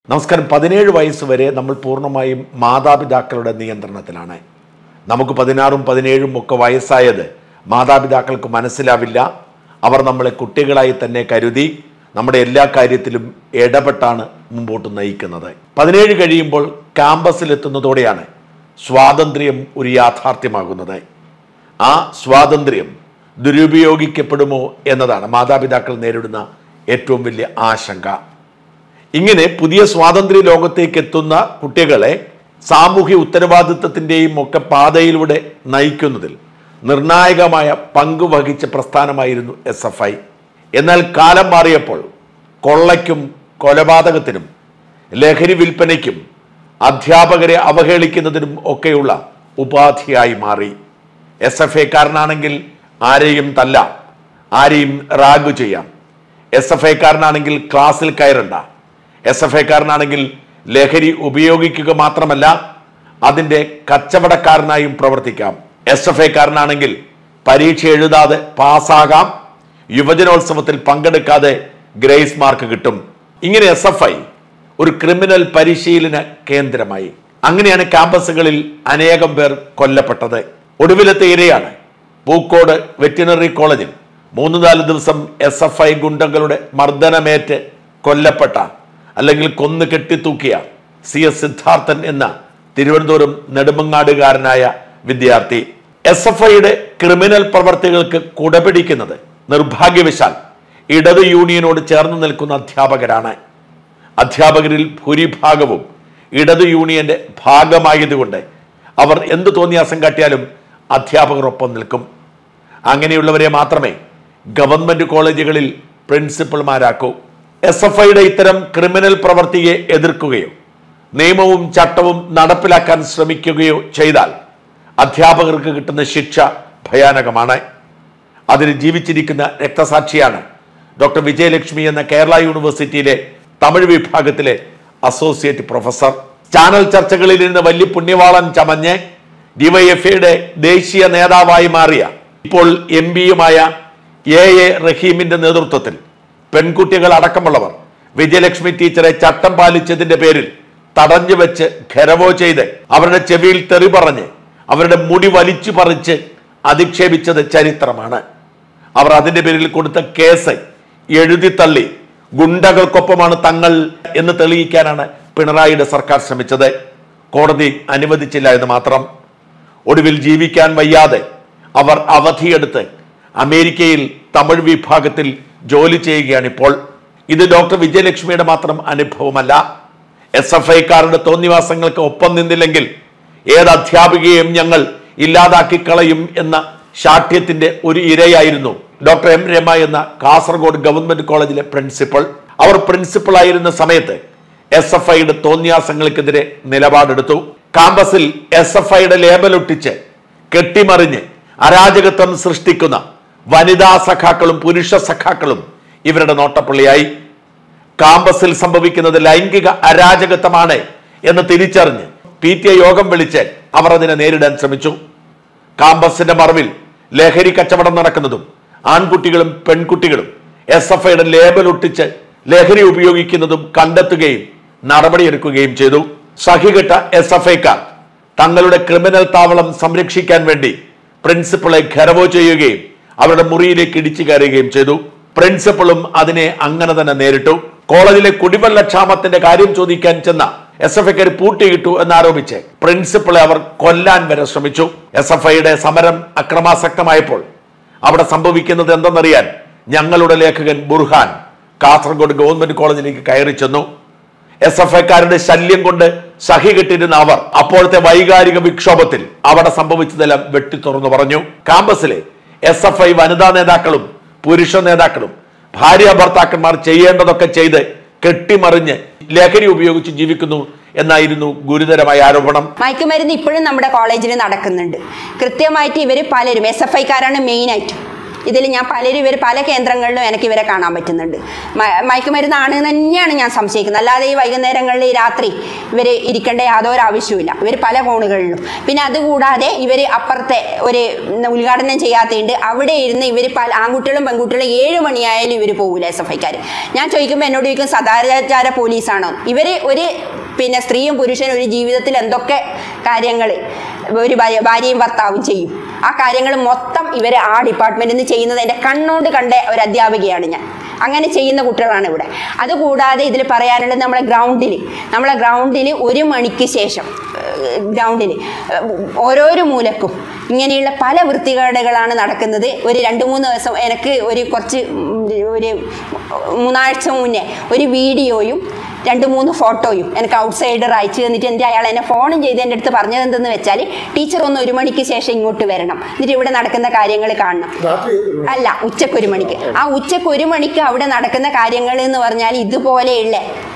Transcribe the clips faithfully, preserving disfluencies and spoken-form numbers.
നമസ്കാരം. പതിനേഴ് വയസ്സ് വരെ നമ്മൾ പൂർണ്ണമായും മാതാപിതാക്കളുടെ നിയന്ത്രണത്തിലാണ്. നമുക്ക് പതിനാറും പതിനേഴും ഒക്കെ വയസ്സായത് മാതാപിതാക്കൾക്ക് മനസ്സിലാവില്ല. അവർ നമ്മളെ കുട്ടികളായി തന്നെ കരുതി നമ്മുടെ എല്ലാ കാര്യത്തിലും ഇടപെട്ടാണ് മുമ്പോട്ട് നയിക്കുന്നത്. പതിനേഴ് കഴിയുമ്പോൾ ക്യാമ്പസിലെത്തുന്നതോടെയാണ് സ്വാതന്ത്ര്യം ഒരു യാഥാർത്ഥ്യമാകുന്നത്. ആ സ്വാതന്ത്ര്യം ദുരുപയോഗിക്കപ്പെടുമോ എന്നതാണ് മാതാപിതാക്കൾ നേരിടുന്ന ഏറ്റവും വലിയ ആശങ്ക. ഇങ്ങനെ പുതിയ സ്വാതന്ത്ര്യ ലോകത്തേക്ക് എത്തുന്ന കുട്ടികളെ സാമൂഹ്യ ഉത്തരവാദിത്വത്തിൻ്റെയും ഒക്കെ പാതയിലൂടെ നയിക്കുന്നതിൽ നിർണായകമായ പങ്ക് വഹിച്ച പ്രസ്ഥാനമായിരുന്നു എസ് എഫ് ഐ. എന്നാൽ കാലം മാറിയപ്പോൾ കൊള്ളയ്ക്കും കൊലപാതകത്തിനും ലഹരി വിൽപ്പനയ്ക്കും അധ്യാപകരെ അവഹേളിക്കുന്നതിനും ഒക്കെയുള്ള ഉപാധിയായി മാറി. എസ് എഫ് ഐക്കാരനാണെങ്കിൽ ആരെയും തല്ലാം, ആരെയും റാഗ് ചെയ്യാം. എസ് എഫ് ഐക്കാരനാണെങ്കിൽ ക്ലാസ്സിൽ കയറണ്ട. എസ് എഫ് ഐക്കാരനാണെങ്കിൽ ലഹരി ഉപയോഗിക്കുക മാത്രമല്ല അതിൻ്റെ കച്ചവടക്കാരനായും പ്രവർത്തിക്കാം. എസ് എഫ് ഐക്കാരനാണെങ്കിൽ പരീക്ഷ എഴുതാതെ പാസ്സാകാം, യുവജനോത്സവത്തിൽ പങ്കെടുക്കാതെ ഗ്രേസ് മാർക്ക് കിട്ടും. ഇങ്ങനെ എസ് എഫ് ഐ ഒരു ക്രിമിനൽ പരിശീലന കേന്ദ്രമായി. അങ്ങനെയാണ് ക്യാമ്പസുകളിൽ അനേകം പേർ കൊല്ലപ്പെട്ടത്. ഒടുവിലത്തെ ഇരയാണ് പൂക്കോട് വെറ്റിനറി കോളേജിൽ മൂന്ന് നാല് ദിവസം എസ് എഫ് ഐ ഗുണ്ടകളുടെ മർദ്ദനമേറ്റ് കൊല്ലപ്പെട്ട അല്ലെങ്കിൽ കൊന്നു കെട്ടിത്തൂക്കിയ സി എസ് സിദ്ധാർത്ഥൻ എന്ന തിരുവനന്തപുരം നെടുമങ്ങാടുകാരനായ വിദ്യാർത്ഥി. എസ് എഫ് ഐയുടെ ക്രിമിനൽ പ്രവർത്തികൾക്ക് കുടപിടിക്കുന്നത് നിർഭാഗ്യവശാൽ ഇടത് യൂണിയനോട് ചേർന്ന് നിൽക്കുന്ന അധ്യാപകരാണ്. അധ്യാപകരിൽ ഭൂരിഭാഗവും ഇടത് യൂണിയന്റെ ഭാഗമായതുകൊണ്ട് അവർ എന്ത് തോന്നിയാസം കാട്ടിയാലും അധ്യാപകരൊപ്പം നിൽക്കും. അങ്ങനെയുള്ളവരെ മാത്രമേ ഗവൺമെന്റ് കോളേജുകളിൽ പ്രിൻസിപ്പൽമാരാക്കൂ. എസ് എഫ് ഐയുടെ ഇത്തരം ക്രിമിനൽ പ്രവർത്തിയെ എതിർക്കുകയോ നിയമവും ചട്ടവും നടപ്പിലാക്കാൻ ശ്രമിക്കുകയോ ചെയ്താൽ അധ്യാപകർക്ക് കിട്ടുന്ന ശിക്ഷ ഭയാനകമാണ്. അതിന് ജീവിച്ചിരിക്കുന്ന രക്തസാക്ഷിയാണ് ഡോക്ടർ വിജയലക്ഷ്മി എന്ന കേരള യൂണിവേഴ്സിറ്റിയിലെ തമിഴ് വിഭാഗത്തിലെ അസോസിയേറ്റ് പ്രൊഫസർ. ചാനൽ ചർച്ചകളിൽ നിന്ന് വലിയ പുണ്യവാളൻ ചമഞ്ഞ് ഡിവൈഎഫ്ഐയുടെ ദേശീയ നേതാവായി മാറിയ ഇപ്പോൾ എം പിയുമായ എ എ റഹീമിന്റെ നേതൃത്വത്തിൽ പെൺകുട്ടികൾ അടക്കമുള്ളവർ വിജയലക്ഷ്മി ടീച്ചറെ ചട്ടം പാലിച്ചതിന്റെ പേരിൽ തടഞ്ഞു വെച്ച് ഖരവോ ചെയ്ത് അവരുടെ ചെവിയിൽ തെറി പറഞ്ഞ് അവരുടെ മുടി വലിച്ചു പറിച്ച് അധിക്ഷേപിച്ചത് ചരിത്രമാണ്. അവർ അതിന്റെ പേരിൽ കൊടുത്ത കേസ് എഴുതിത്തള്ളി ഗുണ്ടകൾക്കൊപ്പമാണ് തങ്ങൾ എന്ന് തെളിയിക്കാനാണ് പിണറായിയുടെ സർക്കാർ ശ്രമിച്ചത്. കോടതി അനുവദിച്ചില്ല എന്ന് മാത്രം. ഒടുവിൽ ജീവിക്കാൻ വയ്യാതെ അവർ അവധിയെടുത്ത് അമേരിക്കയിൽ തമിഴ് വിഭാഗത്തിൽ ജോലി ചെയ്യുകയാണ് ഇപ്പോൾ. ഇത് ഡോക്ടർ വിജയലക്ഷ്മിയുടെ മാത്രം അനുഭവമല്ല. എസ് എഫ് ഐക്കാരുടെ തോന്നിവാസങ്ങൾക്ക് ഒപ്പം നിന്നില്ലെങ്കിൽ ഏത് അധ്യാപികയെയും ഞങ്ങൾ ഇല്ലാതാക്കി കളയും എന്ന ശാഠ്യത്തിന്റെ ഒരു ഇരയായിരുന്നു ഡോക്ടർ എം രമ എന്ന കാസർഗോഡ് ഗവൺമെന്റ് കോളേജിലെ പ്രിൻസിപ്പൽ. അവർ പ്രിൻസിപ്പൽ ആയിരുന്ന സമയത്ത് എസ് എഫ് ഐയുടെ തോന്നിയാസങ്ങൾക്കെതിരെ നിലപാടെടുത്തു. കാമ്പസിൽ എസ് എഫ് ഐയുടെ ലേബലൊട്ടിച്ച് കെട്ടിമറിഞ്ഞ് അരാജകത്വം സൃഷ്ടിക്കുന്ന വനിതാ സഖാക്കളും പുരുഷ സഖാക്കളും ഇവരുടെ നോട്ടപ്പുള്ളിയായി. കാമ്പസിൽ സംഭവിക്കുന്നത് ലൈംഗിക അരാജകത്വമാണ് എന്ന് തിരിച്ചറിഞ്ഞ് പി ടി എ യോഗം വിളിച്ച് അവർ അതിനെ നേരിടാൻ ശ്രമിച്ചു. കാമ്പസിന്റെ മറവിൽ ലഹരി കച്ചവടം നടക്കുന്നതും ആൺകുട്ടികളും പെൺകുട്ടികളും എസ് എഫ് ഐയുടെ ലേബൽ ഒട്ടിച്ച് ലഹരി ഉപയോഗിക്കുന്നതും കണ്ടെത്തുകയും നടപടിയെടുക്കുകയും ചെയ്തു. സഹികെട്ട എസ് എഫ് ഐക്കാർ തങ്ങളുടെ ക്രിമിനൽ താവളം സംരക്ഷിക്കാൻ വേണ്ടി പ്രിൻസിപ്പളെ ഖരവോ ചെയ്യുകയും അവരുടെ മുറിയിലേക്ക് ഇടിച്ചു കയറുകയും ചെയ്തു. പ്രിൻസിപ്പളും അതിനെ അങ്ങനെ തന്നെ നേരിട്ടു. കോളേജിലെ കുടിവെള്ള ക്ഷാമത്തിന്റെ കാര്യം ചോദിക്കാൻ ചെന്ന എസ് എഫ് ഐക്കാർ പൂട്ടിയിട്ടു എന്നാരോപിച്ച് പ്രിൻസിപ്പളെ അവർ കൊല്ലാൻ വരെ ശ്രമിച്ചു. എസ് എഫ് ഐയുടെ സമരം അക്രമാസക്തമായപ്പോൾ അവിടെ സംഭവിക്കുന്നത് എന്തെന്നറിയാൻ ഞങ്ങളുടെ ലേഖകൻ ബുർഹാൻ കാസർഗോഡ് ഗവൺമെന്റ് കോളേജിലേക്ക് കയറി ചെന്നു. എസ് എഫ് ഐക്കാരുടെ ശല്യം കൊണ്ട് സഹികെട്ടിരുന്ന അവർ അപ്പോഴത്തെ വൈകാരിക വിക്ഷോഭത്തിൽ അവിടെ സംഭവിച്ചതെല്ലാം വെട്ടി തുറന്നു പറഞ്ഞു. കാമ്പസിലെ എസ് എഫ് ഐ വനിതാ നേതാക്കളും പുരുഷ നേതാക്കളും ഭാര്യ ഭർത്താക്കന്മാർ ചെയ്യേണ്ടതൊക്കെ ചെയ്ത് കെട്ടിമറിഞ്ഞ് ലഹരി ഉപയോഗിച്ച് ജീവിക്കുന്നു എന്നായിരുന്നു ഗുരുതരമായ ആരോപണം. മയക്കുമരുന്ന് ഇപ്പോഴും നമ്മുടെ കോളേജിൽ നടക്കുന്നുണ്ട്. കൃത്യമായിട്ട് ഇവർ പലരും എസ് എഫ് ഐക്കാരാണ് മെയിനായിട്ട് ഇതിൽ ഞാൻ പലരും ഇവർ പല കേന്ദ്രങ്ങളിലും എനിക്ക് ഇവരെ കാണാൻ പറ്റുന്നുണ്ട്. മയക്കുമരുന്നാണ് തന്നെയാണ് ഞാൻ സംശയിക്കുന്നത്. അല്ലാതെ ഈ വൈകുന്നേരങ്ങളിൽ ഈ രാത്രി ഇവർ ഇരിക്കേണ്ട യാതൊരു ആവശ്യമില്ല. ഇവർ പല കോണുകളിലും. പിന്നെ അതുകൂടാതെ ഇവർ അപ്പുറത്തെ ഒരു ഉദ്ഘാടനം ചെയ്യാത്തതുണ്ട്. അവിടെ ഇരുന്ന് ഇവർ പല ആൺകുട്ടികളും പെൺകുട്ടികളും ഏഴ് മണിയായാലും ഇവർ പോകില്ല എസ് എഫ് ഐക്കാർ. ഞാൻ ചോദിക്കുമ്പോൾ എന്നോട് ചോദിക്കും സദാചാര പോലീസാണോ? ഇവർ ഒരു പിന്നെ സ്ത്രീയും പുരുഷനും ഒരു ജീവിതത്തിൽ എന്തൊക്കെ കാര്യങ്ങൾ ഒരു ഭാര്യയും ഭർത്താവും ചെയ്യും, ആ കാര്യങ്ങൾ മൊത്തം ഇവർ ആ ഡിപ്പാർട്ട്മെൻറ്റിൽ നിന്ന് ചെയ്യുന്നത് എൻ്റെ കണ്ണോണ്ട് കണ്ട ഒരു അധ്യാപികയാണ് ഞാൻ. അങ്ങനെ ചെയ്യുന്ന കുട്ടികളാണ് ഇവിടെ. അതുകൂടാതെ ഇതിൽ പറയാനുള്ളത് നമ്മളെ ഗ്രൗണ്ടിൽ നമ്മളെ ഗ്രൗണ്ടിൽ ഒരു മണിക്ക് ശേഷം ഗ്രൗണ്ടിൽ ഓരോരോ മൂലക്കും ഇങ്ങനെയുള്ള പല വൃത്തികേടുകളാണ് നടക്കുന്നത്. ഒരു രണ്ട് മൂന്ന് ദിവസം എനിക്ക് ഒരു കുറച്ച് ഒരു മൂന്നാഴ്ച മുന്നേ ഒരു വീഡിയോയും രണ്ട് മൂന്ന് ഫോട്ടോയും എനിക്ക് ഔട്ട് സൈഡർ അയച്ചു തന്നിട്ട് എൻ്റെ അയാൾ എന്നെ ഫോണും ചെയ്ത് എൻ്റെ അടുത്ത് പറഞ്ഞത് എന്തെന്ന് വെച്ചാൽ ടീച്ചർ ഒന്ന് ഒരു മണിക്ക് ശേഷം ഇങ്ങോട്ട് വരണം, എന്നിട്ട് ഇവിടെ നടക്കുന്ന കാര്യങ്ങൾ കാണണം. അല്ല, ഉച്ചക്ക് ഒരു മണിക്ക്. ആ ഉച്ചക്ക് ഒരു മണിക്ക് അവിടെ നടക്കുന്ന കാര്യങ്ങൾ എന്ന് പറഞ്ഞാൽ ഇതുപോലെയുള്ള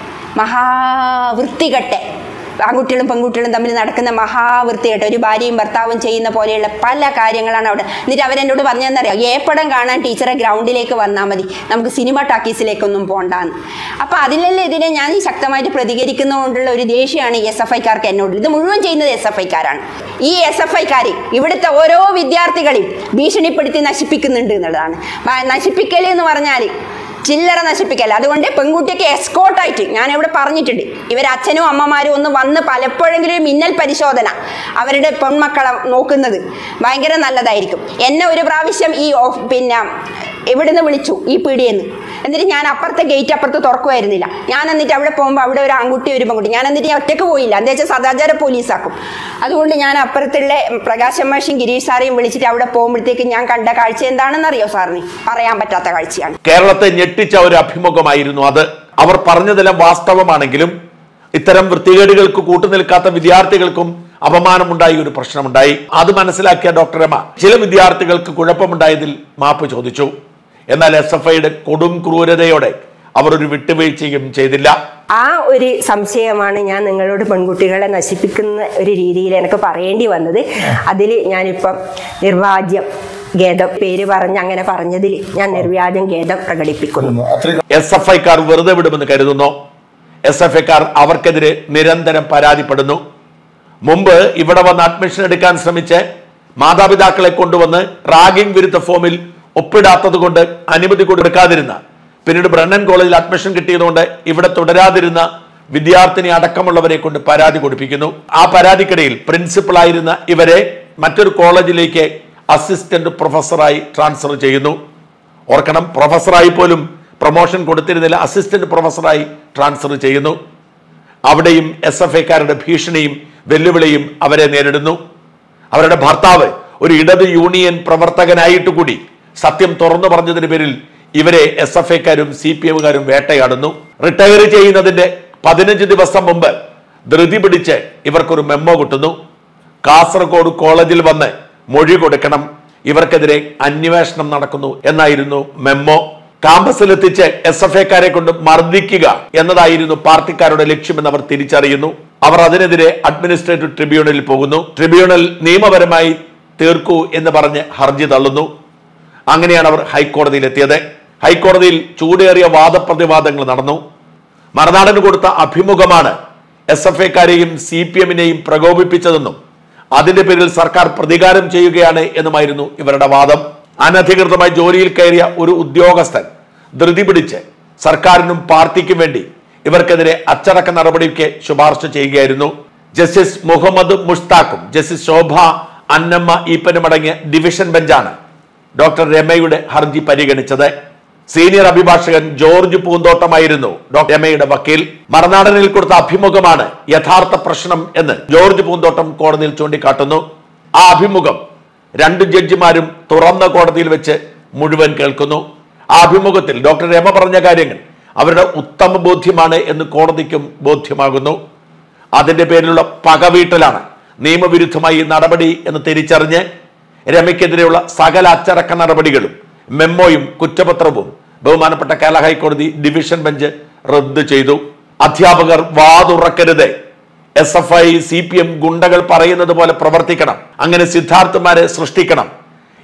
മഹാവൃത്തികെട്ടെ ആൺകുട്ടികളും പെൺകുട്ടികളും തമ്മിൽ നടക്കുന്ന മഹാവൃത്തികെട്ട ഒരു ഭാര്യയും ഭർത്താവും ചെയ്യുന്ന പോലെയുള്ള പല കാര്യങ്ങളാണ് അവിടെ. എന്നിട്ട് അവരെന്നോട് പറഞ്ഞതെന്നറിയാം, ഏപ്പടം കാണാൻ ടീച്ചറെ ഗ്രൗണ്ടിലേക്ക് വന്നാൽ മതി, നമുക്ക് സിനിമ ടാക്കീസിലേക്കൊന്നും പോകണ്ടാന്ന്. അപ്പോൾ അതിലെല്ലാം ഇതിനെ ഞാൻ ശക്തമായിട്ട് പ്രതികരിക്കുന്നതുകൊണ്ടുള്ള ഒരു ദേഷ്യമാണ് ഈ എസ് എഫ് ഐക്കാർക്ക് എന്നോട്. ഇത് മുഴുവൻ ചെയ്യുന്നത് എസ് എഫ് ഐക്കാരാണ്. ഈ എസ് എഫ് ഐക്കാർ ഇവിടുത്തെ ഓരോ വിദ്യാർത്ഥികളെയും ഭീഷണിപ്പെടുത്തി നശിപ്പിക്കുന്നുണ്ട് എന്നുള്ളതാണ്. നശിപ്പിക്കൽ എന്ന് പറഞ്ഞാൽ ചില്ലറ നശിപ്പിക്കല്ല. അതുകൊണ്ട് പെൺകുട്ടിക്ക് എസ്കോട്ടായിട്ട് ഞാൻ ഇവിടെ പറഞ്ഞിട്ടുണ്ട്, ഇവർ അച്ഛനും അമ്മമാരും ഒന്ന് വന്ന് പലപ്പോഴെങ്കിലും മിന്നൽ പരിശോധന അവരുടെ പെൺമക്കളെ നോക്കുന്നത് ഭയങ്കര നല്ലതായിരിക്കും. എന്നെ ഒരു പ്രാവശ്യം ഈ പിന്നെ ഇവിടുന്ന് വിളിച്ചു ഈ പീടിയെന്ന്. എന്നിട്ട് ഞാൻ അപ്പുറത്തെ ഗേറ്റ് അപ്പുറത്ത് തുറക്കുമായിരുന്നില്ല. ഞാൻ എന്നിട്ട് അവിടെ പോകുമ്പോൾ അവിടെ ഒരു ആൺകുട്ടി ഒരു പെൺകുട്ടി, ഞാൻ എന്നിട്ട് ഞാൻ ഒറ്റയ്ക്ക് പോയില്ല, എന്താ വെച്ചാൽ സദാചാര പോലീസാക്കും. അതുകൊണ്ട് ഞാൻ അപ്പുറത്തുള്ള പ്രകാശ് മാഷും ഗിരീഷ് സാറേയും വിളിച്ചിട്ട് അവിടെ പോകുമ്പോഴത്തേക്ക് ഞാൻ കണ്ട കാഴ്ച എന്താണെന്നറിയോ സാറിന്? പറയാൻ പറ്റാത്ത കാഴ്ചയാണ്. കേരളത്തെ ഞെട്ടിച്ച ഒരു അഭിമുഖമായിരുന്നു അത്. അവർ പറഞ്ഞതെല്ലാം വാസ്തവമാണെങ്കിലും ഇത്തരം വൃത്തികേടുകൾക്ക് കൂട്ടുനിൽക്കാത്ത വിദ്യാർത്ഥികൾക്കും അപമാനമുണ്ടായി, ഒരു പ്രശ്നമുണ്ടായി. അത് മനസ്സിലാക്കിയ ഡോക്ടർ രമ ചില വിദ്യാർത്ഥികൾക്ക് കുഴപ്പമുണ്ടായതിൽ മാപ്പ് ചോദിച്ചു. എന്നാൽ എസ് എഫ് ഐയുടെ കൊടും ക്രൂരതയോടെ അവർ ഒരു വിട്ടുവീഴ്ചയും ചെയ്തില്ല. ആ ഒരു സംശയമാണ് ഞാൻ നിങ്ങളോട് പെൺകുട്ടികളെ നശിപ്പിക്കുന്ന ഒരു രീതിയിൽ എനിക്ക് പറയേണ്ടി വന്നത്. അതിൽ ഞാനിപ്പം നിർവാജ്യം ഖേദം പേര് പറഞ്ഞ് അങ്ങനെ പറഞ്ഞതിൽ ഞാൻ നിർവ്യാജം ഖേദം പ്രകടിപ്പിക്കുന്നു. എസ് എഫ് ഐക്കാർ വെറുതെ വിടുമെന്ന് കരുതുന്നു. എസ് എഫ് ഐക്കാർ അവർക്കെതിരെ നിരന്തരം പരാതിപ്പെടുന്നു. മുമ്പ് ഇവിടെ വന്ന് അഡ്മിഷൻ എടുക്കാൻ ശ്രമിച്ച് മാതാപിതാക്കളെ കൊണ്ടുവന്ന് റാഗിംഗ് വിരുദ്ധ ഫോമിൽ ഒപ്പിടാത്തത് കൊണ്ട് അനുമതി കൊടുക്കാതിരുന്ന, പിന്നീട് ബ്രണ്ണൻ കോളേജിൽ അഡ്മിഷൻ കിട്ടിയതുകൊണ്ട് ഇവിടെ തുടരാതിരുന്ന വിദ്യാർത്ഥിനി അടക്കമുള്ളവരെ കൊണ്ട് പരാതി കൊടുപ്പിക്കുന്നു. ആ പരാതിക്കിടയിൽ പ്രിൻസിപ്പൽ ആയിരുന്ന ഇവരെ മറ്റൊരു കോളേജിലേക്ക് അസിസ്റ്റന്റ് പ്രൊഫസറായി ട്രാൻസ്ഫർ ചെയ്യുന്നു. ഓർക്കണം, പ്രൊഫസറായി പോലും പ്രൊമോഷൻ കൊടുത്തിരുന്നില്ല, അസിസ്റ്റന്റ് പ്രൊഫസറായി ട്രാൻസ്ഫർ ചെയ്യുന്നു. അവിടെയും എസ് എഫ് ഐക്കാരുടെ ഭീഷണിയും വെല്ലുവിളിയും അവരെ നേരിടുന്നു. അവരുടെ ഭർത്താവ് ഒരു ഇടത് യൂണിയൻ പ്രവർത്തകനായിട്ട് കൂടി സത്യം തുറന്നു പറഞ്ഞതിന് പേരിൽ ഇവരെ എസ് എഫ് ഐക്കാരും സി പി എമ്മുകാരും വേട്ടയാടുന്നു. റിട്ടയർ ചെയ്യുന്നതിന്റെ പതിനഞ്ച് ദിവസം മുമ്പ് ധൃതി പിടിച്ച് ഇവർക്കൊരു മെമ്മോ കിട്ടുന്നു. കാസർഗോഡ് കോളേജിൽ വന്ന് മൊഴി കൊടുക്കണം, ഇവർക്കെതിരെ അന്വേഷണം നടക്കുന്നു എന്നായിരുന്നു മെമ്മോ. ക്യാമ്പസിലെത്തിച്ച് എസ് എഫ് ഐക്കാരെ കൊണ്ട് മർദ്ദിക്കുക എന്നതായിരുന്നു പാർട്ടിക്കാരുടെ ലക്ഷ്യമെന്ന് അവർ തിരിച്ചറിയുന്നു. അവർ അതിനെതിരെ അഡ്മിനിസ്ട്രേറ്റീവ് ട്രിബ്യൂണലിൽ പോകുന്നു. ട്രിബ്യൂണൽ നിയമപരമായി തീർക്കൂ എന്ന് പറഞ്ഞ് ഹർജി തള്ളുന്നു. അങ്ങനെയാണ് അവർ ഹൈക്കോടതിയിൽ എത്തിയത്. ഹൈക്കോടതിയിൽ ചൂടേറിയ വാദപ്രതിവാദങ്ങൾ നടന്നു. മറുനാടന് കൊടുത്ത അഭിമുഖമാണ് എസ് എഫ് ഐക്കാരെയും സി പി എമ്മിനെയും പ്രകോപിപ്പിച്ചതെന്നും അതിന്റെ പേരിൽ സർക്കാർ പ്രതികാരം ചെയ്യുകയാണ് എന്നുമായിരുന്നു ഇവരുടെ വാദം. അനധികൃതമായി ജോലിയിൽ കയറിയ ഒരു ഉദ്യോഗസ്ഥൻ ധൃതി പിടിച്ച് സർക്കാരിനും പാർട്ടിക്കും വേണ്ടി ഇവർക്കെതിരെ അച്ചടക്ക നടപടിക്ക് ശുപാർശ ചെയ്യുകയായിരുന്നു. ജസ്റ്റിസ് മുഹമ്മദ് മുഷ്താഖും ജസ്റ്റിസ് ശോഭ അന്നമ്മ ഈപ്പനും അടങ്ങിയ ഡിവിഷൻ ബെഞ്ചാണ് ഡോക്ടർ രമയുടെ ഹർജി പരിഗണിച്ചത്. സീനിയർ അഭിഭാഷകൻ ജോർജ് പൂന്തോട്ടമായിരുന്നു ഡോക്ടർ രമയുടെ വക്കീൽ. മറുനാടനിൽ കൊടുത്ത അഭിമുഖമാണ് യഥാർത്ഥ പ്രശ്നം എന്ന് ജോർജ് പൂന്തോട്ടം കോടതിയിൽ ചൂണ്ടിക്കാട്ടുന്നു. ആ അഭിമുഖം രണ്ട് ജഡ്ജിമാരും തുറന്ന കോടതിയിൽ വെച്ച് മുഴുവൻ കേൾക്കുന്നു. ആ അഭിമുഖത്തിൽ ഡോക്ടർ രമ പറഞ്ഞ കാര്യങ്ങൾ അവരുടെ ഉത്തമ ബോധ്യമാണ് എന്ന് കോടതിക്കും ബോധ്യമാകുന്നു. അതിന്റെ പേരിലുള്ള പകവീട്ടലാണ് നിയമവിരുദ്ധമായി നടപടി എന്ന് തിരിച്ചറിഞ്ഞ് രമയ്ക്കെതിരെയുള്ള സകല അച്ചടക്ക നടപടികളും മെമ്മോയും കുറ്റപത്രവും ബഹുമാനപ്പെട്ട കേരള ഹൈക്കോടതി ഡിവിഷൻ ബെഞ്ച് റദ്ദ് ചെയ്തു. അധ്യാപകർ വാതുറക്കരുത്, S F I C P M ഗുണ്ടകൾ പറയുന്നത് പോലെ പ്രവർത്തിക്കണം, അങ്ങനെ സിദ്ധാർത്ഥമാരെ സൃഷ്ടിക്കണം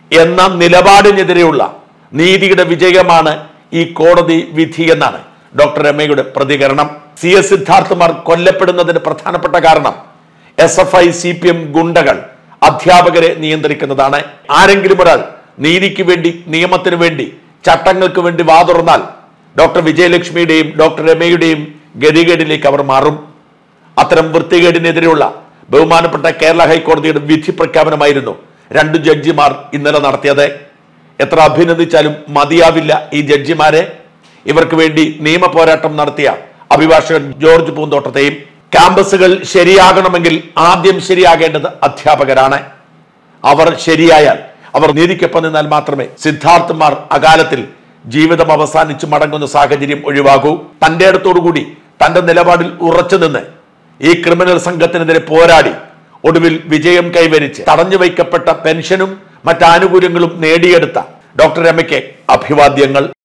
എന്ന നിലപാടിനെതിരെയുള്ള നീതിയുടെ വിജയമാണ് ഈ കോടതി വിധി എന്നാണ് ഡോക്ടർ രമയുടെ പ്രതികരണം. സി എസ് സിദ്ധാർത്ഥമാർ കൊല്ലപ്പെടുന്നതിന് പ്രധാനപ്പെട്ട കാരണം S F I C P M ഗുണ്ടകൾ അധ്യാപകരെ നിയന്ത്രിക്കുന്നതാണ്. ആരെങ്കിലും ഒരാൾ നീതിക്ക് വേണ്ടി, നിയമത്തിന് വേണ്ടി, ചട്ടങ്ങൾക്ക് വേണ്ടി വാതുറന്നാൽ ഡോക്ടർ വിജയലക്ഷ്മിയുടെയും ഡോക്ടർ രമയുടെയും ഗതികേടിലേക്ക് അവർ മാറും. അത്തരം വൃത്തികേടിനെതിരെയുള്ള ബഹുമാനപ്പെട്ട കേരള ഹൈക്കോടതിയുടെ വിധി പ്രഖ്യാപനമായിരുന്നു രണ്ട് ജഡ്ജിമാർ ഇന്നലെ നടത്തിയത്. എത്ര അഭിനന്ദിച്ചാലും മതിയാവില്ല ഈ ജഡ്ജിമാരെ. ഇവർക്ക് വേണ്ടി നിയമ പോരാട്ടം നടത്തിയ അഭിഭാഷകൻ ജോർജ് പൂന്തോട്ടത്തെയും. ക്യാമ്പസുകൾ ശരിയാകണമെങ്കിൽ ആദ്യം ശരിയാകേണ്ടത് അധ്യാപകരാണ്. അവർ ശരിയായാൽ, അവർ നീതിക്കൊപ്പം നിന്നാൽ മാത്രമേ സിദ്ധാർത്ഥമാർ അകാലത്തിൽ ജീവിതം അവസാനിച്ച് മടങ്ങുന്ന സാഹചര്യം ഒഴിവാകൂ. തന്റെ അടുത്തോടുകൂടി തന്റെ നിലപാടിൽ ഉറച്ചു നിന്ന് ഈ ക്രിമിനൽ സംഘത്തിനെതിരെ പോരാടി ഒടുവിൽ വിജയം കൈവരിച്ച് തടഞ്ഞു വയ്ക്കപ്പെട്ട പെൻഷനും മറ്റാനുകൂല്യങ്ങളും നേടിയെടുത്ത ഡോക്ടർ രമയ്ക്ക് അഭിവാദ്യങ്ങൾ.